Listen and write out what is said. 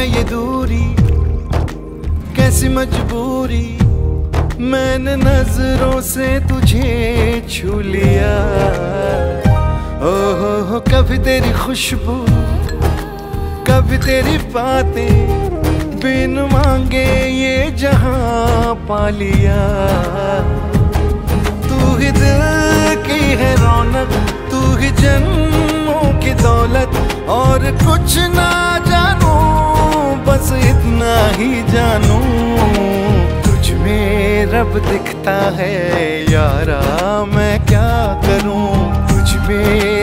ये दूरी, कैसी मजबूरी, मैंने नजरों से तुझे छू लिया। ओहो कभी तेरी खुशबू, कभी तेरी बातें, बिन मांगे ये जहां पा लिया। तू ही दिल की है रौनक, तू ही जन्मों की दौलत, और कुछ ना जानू बस इतना ही जानू, तुझ में रब दिखता है यारा, मैं क्या करूं तुझ में।